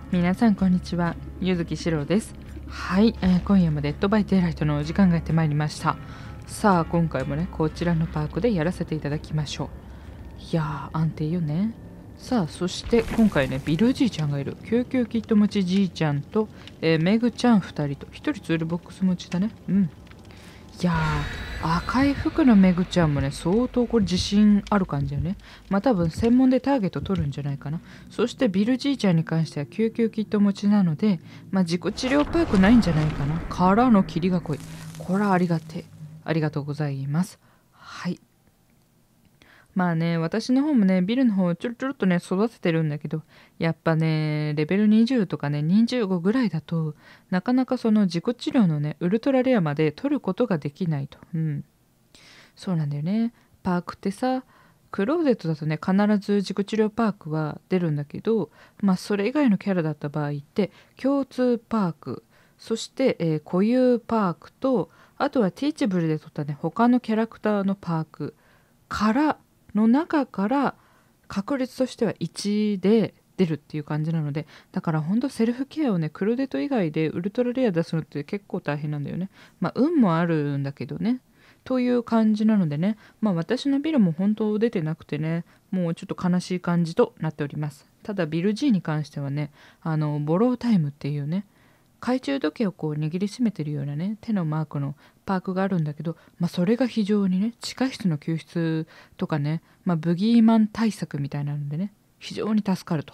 皆さんこんにちは、ゆずきしろです。はい、今夜もデッドバイデイライトのお時間がやってまいりました。さあ今回もねこちらのパークでやらせていただきましょう。いやー安定よね。さあそして今回ねビルじいちゃんがいる。救急キット持ちじいちゃんと、メグちゃん2人と1人ツールボックス持ちだね。いやー赤い服のメグちゃんもね相当これ自信ある感じよね。多分専門でターゲット取るんじゃないかな。そしてビルじいちゃんに関しては救急キット持ちなので自己治療パークないんじゃないかな。からの霧が濃い。これはありがてえ。ありがとうございます。はい。私の方もねビルの方ちょろっとね育ててるんだけど、やっぱねレベル20とかね25ぐらいだとなかなかその自己治療のねウルトラレアまで取ることができないと。そうなんだよね。パークってさクローゼットだとね必ず自己治療パークは出るんだけど、それ以外のキャラだった場合って共通パーク、そして、固有パークと、あとはティーチブルで取ったね他のキャラクターのパークからの中から確率としては1で出るっていう感じなので、だからほんとセルフケアをねクロデト以外でウルトラレア出すのって結構大変なんだよね。運もあるんだけどねという感じなのでね、私のビルも本当出てなくてね、もうちょっと悲しい感じとなっております。ただビル G に関してはねボロータイムっていうね懐中時計をこう握りしめてるようなね手のマークのパークがあるんだけど、それが非常にね地下室の救出とかね、ブギーマン対策みたいなのでね非常に助かると。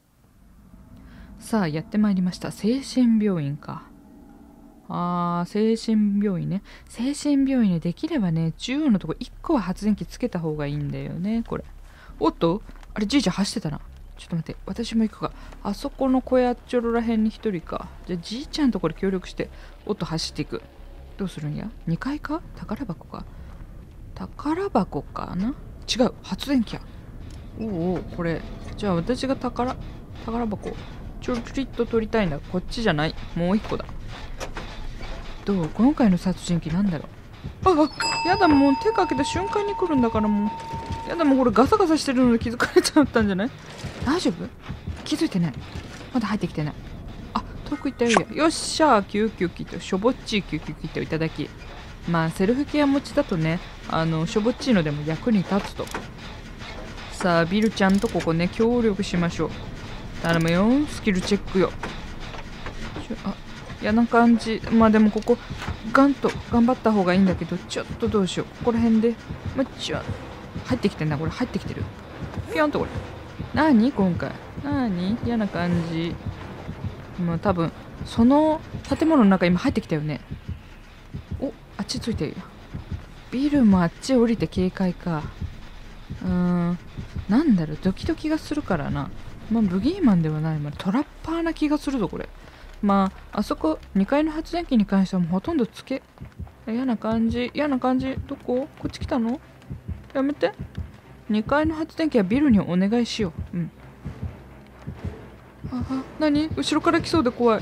さあやってまいりました。精神病院か。精神病院ね。精神病院ねできればね中央のとこ1個は発電機つけた方がいいんだよねこれ。おっとあれじいちゃん走ってたな。ちょっと待って、私も行くか。あそこの小屋っちょろらへんに1人か。じゃあじいちゃんとこれ協力しておっと走っていく。どうするんや。2階か。宝箱か。宝箱かな。違う発電機や。これじゃあ私が宝箱ちょりっと取りたいんだ。こっちじゃない、もう1個だ。どう今回の殺人鬼なんだろう。やだ、もう手かけた瞬間に来るんだからもうやだ。もうこれガサガサしてるので気づかれちゃったんじゃない。大丈夫。気づいてない。まだ入ってきてない。遠く行ったよりよっしゃー。救急キットしょぼっちい救急キットいただき。セルフケア持ちだとねしょぼっちいのでも役に立つと。さあビルちゃんとここね協力しましょう。頼むよ。スキルチェックよ。嫌な感じ。でもここガンと頑張った方がいいんだけど、ちょっとどうしよう。ここら辺で入ってきてんな。これ入ってきてる。ピヨンとこれ何今回嫌な感じ。多分その建物の中今入ってきたよね。あっちついてるよ。ビルもあっち降りて警戒か。なんだろうドキドキがするからな。ブギーマンではない。トラッパーな気がするぞこれ。あそこ2階の発電機に関してはもうほとんど嫌な感じ。どこっち来たの。やめて。2階の発電機はビルにお願いしよう。何後ろから来そうで怖い。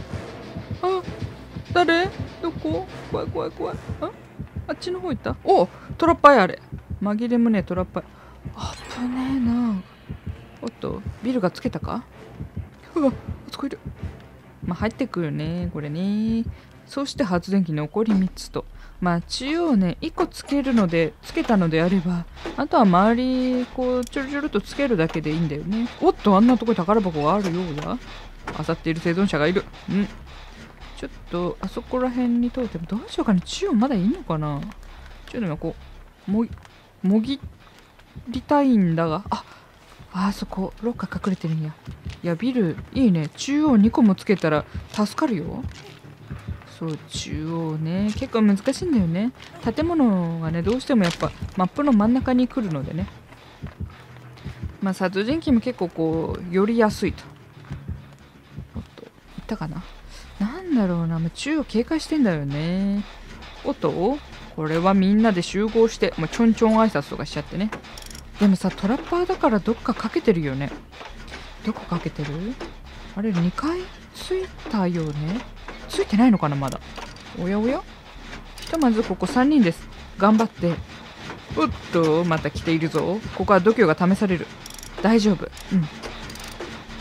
誰どこ。怖い。あっちの方行った。トラッパーやあれ。紛れもねえトラッパー。危ねえな。おっとビルがつけたか。あそこいる。入ってくるねこれね。そして発電機残り3つと。中央ね1個つけたのであれば、あとは周りこうちょろっとつけるだけでいいんだよね。あんなとこに宝箱があるようだ。漁っている生存者がいる。ちょっとあそこら辺に通ってもどうしようかな。中央まだいいのかな。ちょっとこうもぎりたいんだが、あそこロッカー隠れてるんや。いやビルいいね。中央2個もつけたら助かるよ。そう中央ね結構難しいんだよね。建物がねどうしてもやっぱマップの真ん中に来るのでね。殺人鬼も結構こう寄りやすいと。行ったかな。なんだろうな。中央警戒してんだよね。これはみんなで集合してちょんちょん挨拶とかしちゃってね。でもさトラッパーだからどっかかけてるよね。どこかけてる。あれ2階ついたよね。ついてないのかなまだ。おやひとまずここ3人です。頑張って。また来ているぞ。ここは度胸が試される。大丈夫。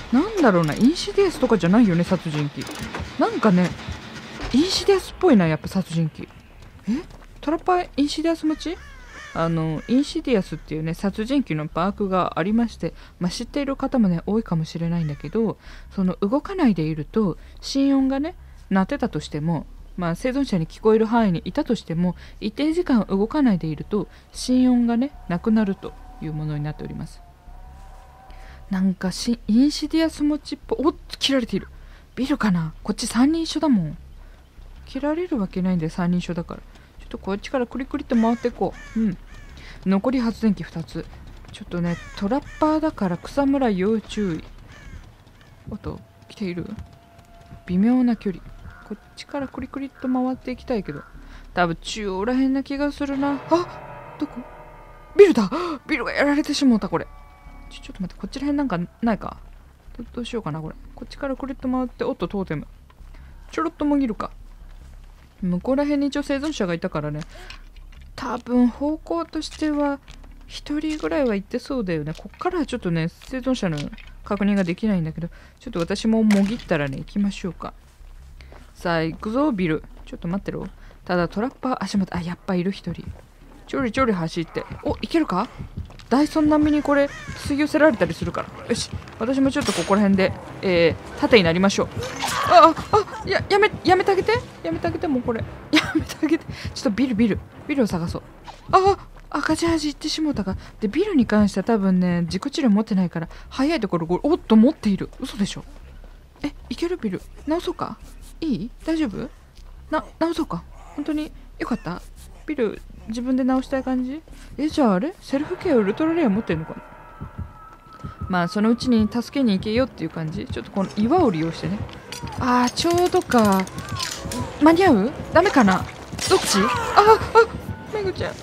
なんだろうな、インシディアスとかじゃないよね、殺人鬼。なんかね、インシディアスっぽいな、やっぱ殺人鬼。トラッパーインシディアス持ち？インシディアスっていうね、殺人鬼のパークがありまして、知っている方もね、多いかもしれないんだけど、その動かないでいると、心音がね、鳴ってたとしても、生存者に聞こえる範囲にいたとしても、一定時間動かないでいると、心音がね、なくなるというものになっております。なんかインシディアス持ちっぽい。おっ、切られている。ビルかな？こっち3人一緒だもん。切られるわけないんだよ、3人一緒だから。ちょっとこっちからクリクリって回っていこう。残り発電機2つ。ちょっとね、トラッパーだから草むら要注意。おっと、来ている？微妙な距離。こっちからクリクリっと回っていきたいけど、多分中央らへんな気がするな。どこ？ビルだ！ビルがやられてしもうた、これ。ちょっと待って、こっちらへんなんかないか？どうしようかな、これ。こっちからクリッと回って、おっと、トーテム。ちょろっともぎるか。向こうらへんに一応生存者がいたからね。多分方向としては1人ぐらいは行ってそうだよね。こっからはちょっとね、生存者の確認ができないんだけど、ちょっと私ももぎったらね、行きましょうか。さあ、行くぞ、ビル。ちょっと待ってろ。ただトラッパー、足元、やっぱいる1人。ちょりちょり走って。いけるか？ダイソン並みにこれ、吸い寄せられたりするから。よし、私もちょっとここら辺で、縦になりましょう。やめてあげて。やめてあげて、もうこれ。やめてあげて。ちょっとビルを探そう。赤字行ってしもうたか。で、ビルに関しては多分ね、自己治療持ってないから、早いところ、おっと、持っている。嘘でしょ。いけるビル。直そうか？いい？大丈夫？直そうか？本当によかった？ビル、自分で直したい感じ？じゃああれ？セルフケアウルトラレア持ってるのかな？そのうちに助けに行けよっていう感じ。ちょっとこの岩を利用してね。ちょうどか。間に合う？ダメかな？どっち？めぐちゃん。こ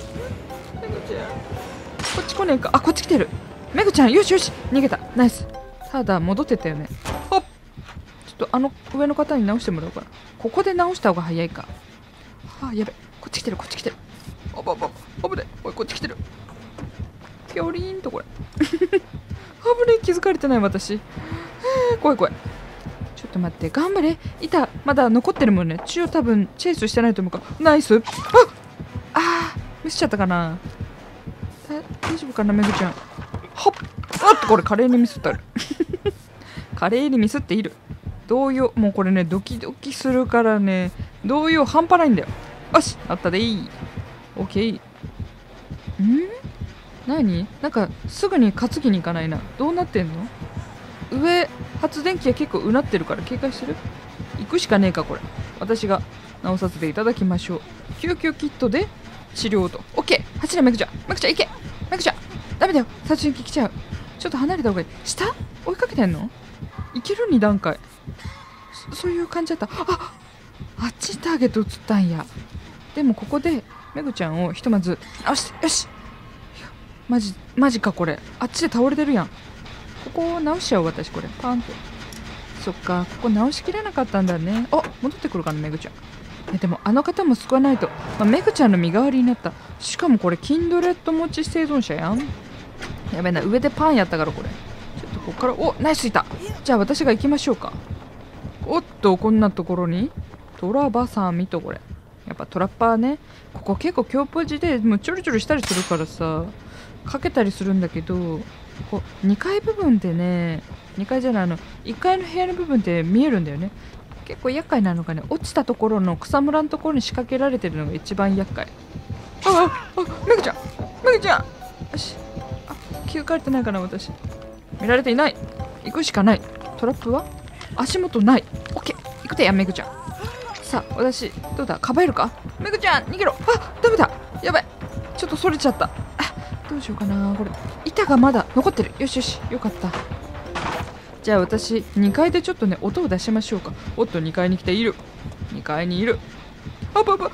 っち来ねえか。こっち来てる。めぐちゃん、よし。逃げた。ナイス。ただ、戻ってったよね。ちょっと上の方に直してもらおうかな。ここで直した方が早いか。やべ。こっち来てる。危ね。おい、こっち来てる。ピョリーンとこれ。危ねえ、気づかれてない私。怖い。ちょっと待って、頑張れ。まだ残ってるもんね。中央多分チェイスしてないと思うから。ナイス。ミスっちゃったかな。大丈夫かな、めぐちゃん。これ華麗にミスってある。華麗にミスっている。動揺、もうこれね、ドキドキするからね、動揺半端ないんだよ。よし、あったでいい。オッケー。何？なんかすぐに担ぎに行かないな。どうなってんの？上発電機は結構うなってるから警戒してる？行くしかねえか、これ。私が直させていただきましょう。救急キットで治療と。オッケー。走れ、めぐちゃん行け。めぐちゃんダメだよ、殺人鬼来ちゃう。ちょっと離れた方がいい。下追いかけてんの？いける2段階。そういう感じだった。あっちにターゲット映ったんや。でもここでめぐちゃんをひとまず直して。よし。マジか、これ。あっちで倒れてるやん。ここを直しちゃう、私これ。パーンって。そっか、ここ直しきれなかったんだね。戻ってくるかな、めぐちゃん。でもあの方も救わないと。めぐちゃんの身代わりになった。しかもこれキンドレッド持ち生存者やん。やべえな、上でパンやったからこれ。ちょっとここからナイスいた。じゃあ私が行きましょうか。おっと、こんなところにトラバサミと。これやっぱトラッパーね。ここ結構強ポジでもうちょろちょろしたりするからさ、かけたりするんだけど、こう2階部分でね、2階じゃない、1階の部屋の部分って見えるんだよね。結構厄介なのがね、落ちたところの草むらのところに仕掛けられてるのが一番厄介。めぐちゃんよし。気づかれてないかな、私。見られていない。行くしかない。トラップは足元ない。オッケー、行くてや、めぐちゃん。さあ、私どうだ、かばえるか。めぐちゃん逃げろ。ダメだ、やばい。ちょっとそれちゃった。どうしようかな、これ。板がまだ残ってる。よし、よかった。じゃあ私2階でちょっとね、音を出しましょうか。おっと、2階に来ている。2階にいる。怖い。危ない。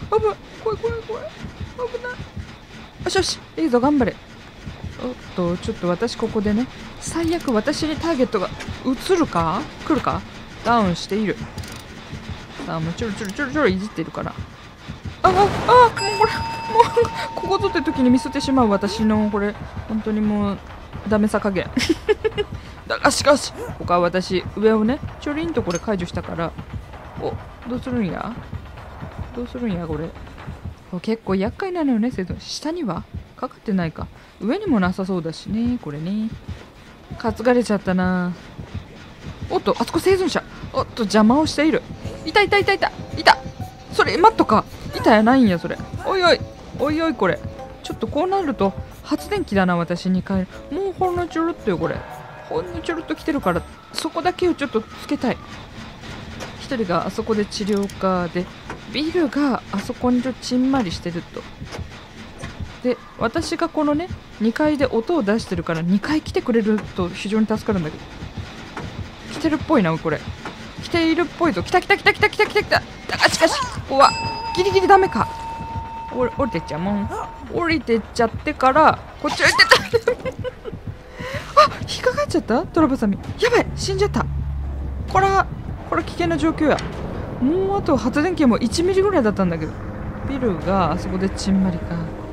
よし、いいぞ、頑張れ。おっと、ちょっと私ここでね、最悪私にターゲットが来るか。ダウンしている。さあ、もうちょろいじっているから。もうこれ、ここぞって時にミスってしまう私のこれ、本当にもうダメさ加減。 だがしかしここは私上をねちょりんとこれ解除したから、お、どうするんやこれ。結構厄介なのよね。下にはかかってないか、上にもなさそうだしね、これね。担がれちゃったな。おっと、あそこ生存者、おっと邪魔をしている。いた、それマットか。板やないんやそれ。おいおい、これちょっとこうなると発電機だな。私2階もうほんのちょろっとよ、これほんのちょろっと来てるから、そこだけをちょっとつけたい。一人があそこで治療家で、ビルがあそこにちんまりしてると。で私がこのね2階で音を出してるから2階来てくれると非常に助かるんだけど、来てるっぽいな、これ来ているっぽいぞ。来た。だがしかしここはギリギリダメか。降りてっちゃうもん。降りてっちゃってからこっち降りてったあ、引っかかっちゃった。トラバサミやばい、死んじゃった。これ危険な状況や。もうあと発電機も1ミリぐらいだったんだけど、ビルがあそこでちんまりか。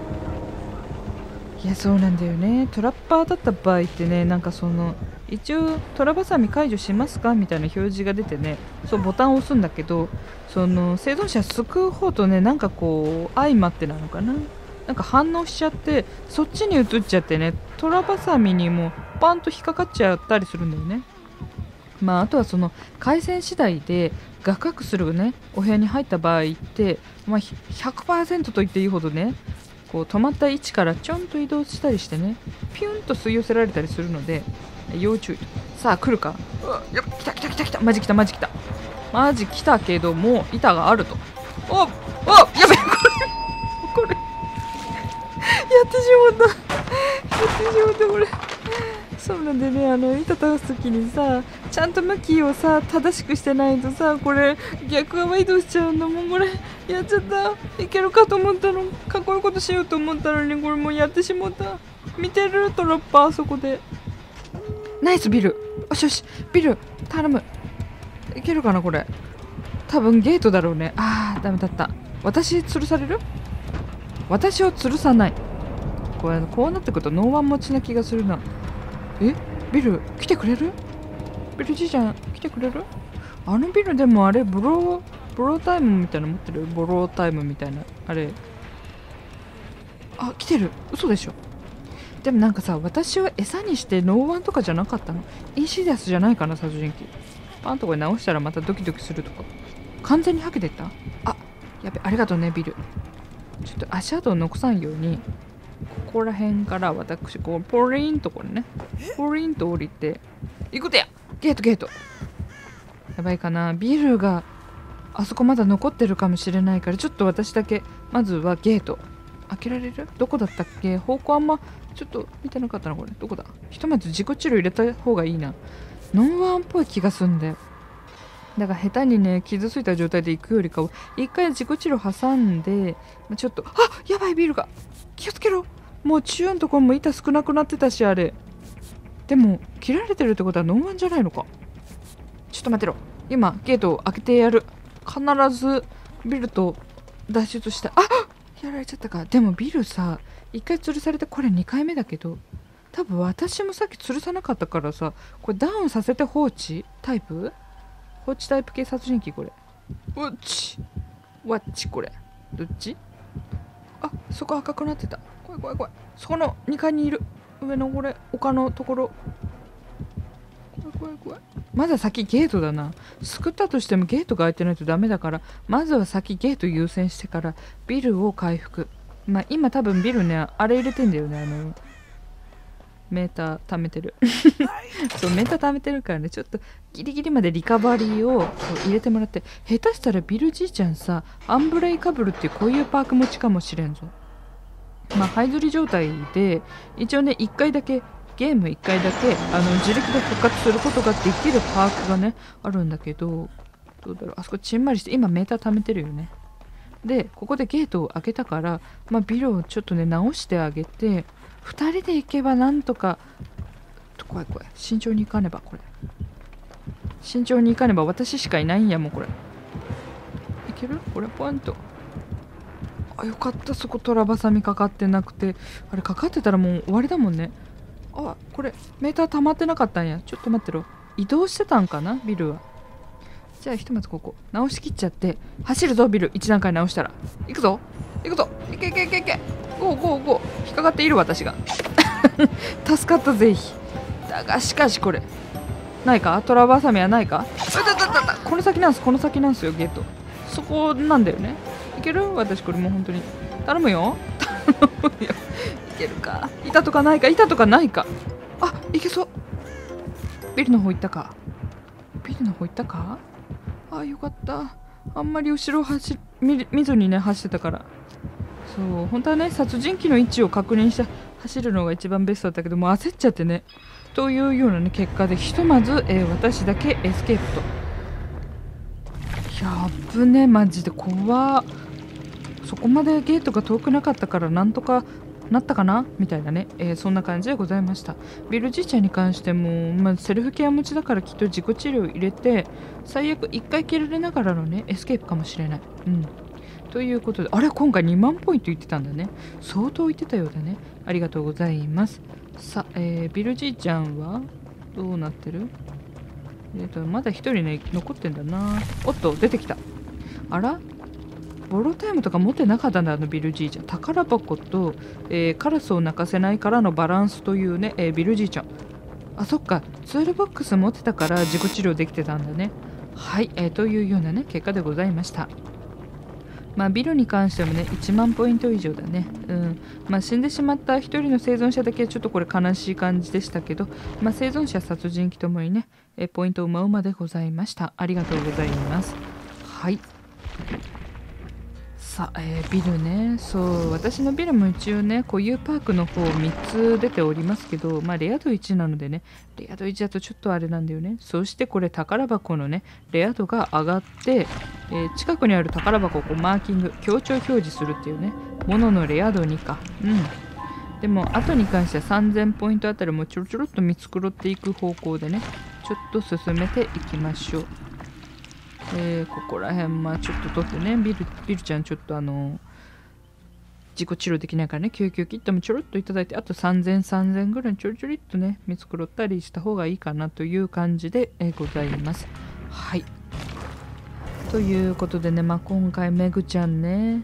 いやそうなんだよね。トラッパーだった場合ってね、なんかその一応トラバサミ解除しますかみたいな表示が出てね、そうボタンを押すんだけど、その生存者救う方とね、なんかこう相まってなのかな、なんか反応しちゃってそっちに移っちゃってね、トラバサミにもパンと引っかかっちゃったりするんだよね。まああとはその回線次第でガクガクするねお部屋に入った場合って、まあ、100% と言っていいほどね、こう止まった位置からちょんと移動したりしてね、ピュンと吸い寄せられたりするので要注意。さあ来るか。やっ来たマジ来たけども板があると。おやべこれやってしまったこれ。そうなんでね、板倒す時にさちゃんと向きをさ正しくしてないとさ、これ逆側移動しちゃうんだもん。これやっちゃった。いけるかと思ったの、かっこいいことしようと思ったのに、これもうやってしまった。見てるトラッパーそこで。ナイスビル。よしビル頼む。いけるかなこれ。多分ゲートだろうね。ダメだった。私吊るされる。私を吊るさない。こうなってくるとノーワン持ちな気がするな。ビル来てくれる。ビルじいちゃん来てくれる。あのビルでもあれブロータイムみたいなの持ってる。ボロータイムみたいなあれ。来てる。嘘でしょ。でもなんかさ、私を餌にしてノーワンとかじゃなかったの。インシディアスじゃないかな、殺人鬼。パンとこれ直したらまたドキドキするとか。完全にはけてった。やべ、ありがとうねビル。ちょっと足跡を残さんように、ここら辺から私こうポリンとこれね、ポリンと降りて行くでや。ゲートやばいかな。ビルがあそこまだ残ってるかもしれないから、ちょっと私だけまずはゲート開けられる。どこだったっけ。方向あんまちょっと見てなかったな。これどこだ。ひとまず自己治療入れた方がいいな。ノンワンっぽい気がすんだよ。だから下手にね傷ついた状態で行くよりかは一回自己治療挟んで、ちょっとやばいビルが。気をつけろ。もう中央のところも板少なくなってたし、あれでも切られてるってことはノンワンじゃないのか。ちょっと待ってろ、今ゲートを開けてやる。必ずビルと脱出した。やられちゃったか。でもビルさ1回吊るされてこれ2回目だけど、多分私もさっき吊るさなかったからさ、これダウンさせて放置タイプ系殺人鬼。これワッチこれどっち。そこ赤くなってた。怖い。そこの2階にいる。上のこれ丘のところ。怖い。まだ先ゲートだな。救ったとしてもゲートが開いてないとダメだから、まずは先ゲート優先してからビルを回復。今多分ビルねあれ入れてんだよね。メーター貯めてるそうメーター貯めてるからね、ちょっとギリギリまでリカバリーを入れてもらって、下手したらビルじいちゃんさアンブレイカブルっていうこういうパーク持ちかもしれんぞ。ハイズリ状態で一応ねゲーム1回だけ自力で復活することができるパークがねあるんだけど、どうだろう。あそこちんまりして今メーター貯めてるよね。でここでゲートを開けたから、ビルをちょっとね直してあげて、2人で行けばなんとか。怖い。慎重に行かねば。私しかいないんやもう。これいける。これポイント。よかった。そこトラバサミかかってなくて、あれかかってたらもう終わりだもんね。 あ、これメーター溜まってなかったんや。ちょっと待ってろ。移動してたんかなビルは。じゃあひとまずここ直しきっちゃって走るぞ。ビル1段階直したら行くぞ。行くぞ。いけいけいけいけ。ゴーゴーゴー。引っかかっている私が助かったぜひ。だがしかしこれないか。トラバサミはないか。この先なんす。この先なんすよゲート。そこなんだよね。いける？私これもう本当に頼むよ。頼むよ。いけるか。板とかないか。板とかないか。あ、いけそう。ビルの方行ったか。ビルの方行ったか。あ、よかった。あんまり後ろ見ずにね走ってたから。そう本当はね殺人鬼の位置を確認して走るのが一番ベストだったけどもう焦っちゃってねというような、ね、結果でひとまず、私だけエスケープと。やっぶねマジで怖っ。そこまでゲートが遠くなかったからなんとかなったかなみたいなね、そんな感じでございました。ビルじいちゃんに関しても、セルフケア持ちだからきっと自己治療入れて最悪1回切られながらのねエスケープかもしれない。ということで、あれ今回2万ポイント言ってたんだね。相当言ってたようだね。ありがとうございます。さあ、ビルじいちゃんはどうなってる？まだ1人ね残ってんだな。おっと出てきた。あらボロタイムとか持ってなかったんだビルじいちゃん。宝箱と、カラスを泣かせないからのバランスというね、ビルじいちゃん。あ、そっかツールボックス持ってたから自己治療できてたんだね。はい、というようなね結果でございました。ビルに関してもね1万ポイント以上だね。死んでしまった一人の生存者だけはちょっとこれ悲しい感じでしたけど、生存者殺人鬼ともにね、ポイントうまうまでございました。ありがとうございます。はい。さあ、ビルね。そう私のビルも一応ね固有パークの方3つ出ておりますけど、レア度1なのでねレア度1だとちょっとあれなんだよね。そしてこれ宝箱のねレア度が上がって、近くにある宝箱をこうマーキング強調表示するっていうねもののレア度2か。でも後に関しては3000ポイントあたりもちょろちょろっと見繕っていく方向でねちょっと進めていきましょう。ここら辺ちょっと取ってねビルちゃんちょっと自己治療できないからね救急キットもちょろっといただいてあと3000ぐらいちょろちょろっとね見繕ったりした方がいいかなという感じで、ございます。はいということでね今回めぐちゃんね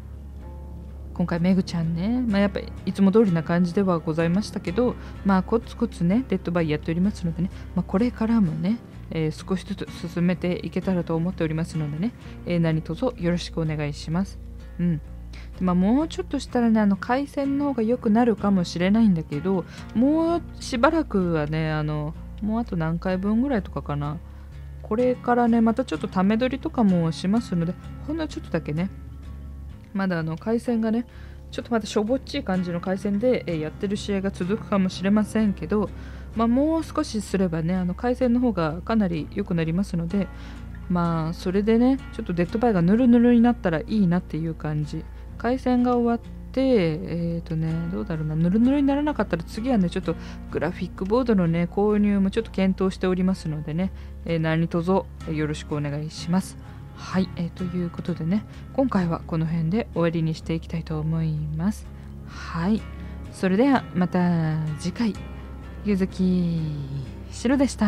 やっぱりいつも通りな感じではございましたけどコツコツねデッドバイやっておりますのでね、これからもね少しずつ進めていけたらと思っておりますのでね、何卒よろしくお願いします。もうちょっとしたらね回線の方が良くなるかもしれないんだけどもうしばらくはねもうあと何回分ぐらいとかかな。これからねまたちょっとため撮りとかもしますのでほんのちょっとだけねまだ回線がねちょっとまたしょぼっちい感じの回線で、やってる試合が続くかもしれませんけどもう少しすればね回線の方がかなり良くなりますのでそれでねちょっとデッドバイがヌルヌルになったらいいなっていう感じ。回線が終わってどうだろうなヌルヌルにならなかったら次はねちょっとグラフィックボードのね購入もちょっと検討しておりますのでね、何卒よろしくお願いします。はい、ということでね今回はこの辺で終わりにしていきたいと思います。はいそれではまた次回。ゆずきしろでした。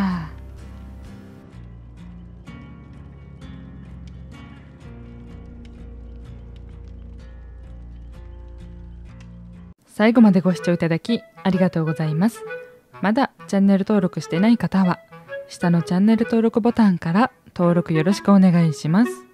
最後までご視聴いただきありがとうございます。まだチャンネル登録してない方は下のチャンネル登録ボタンから登録よろしくお願いします。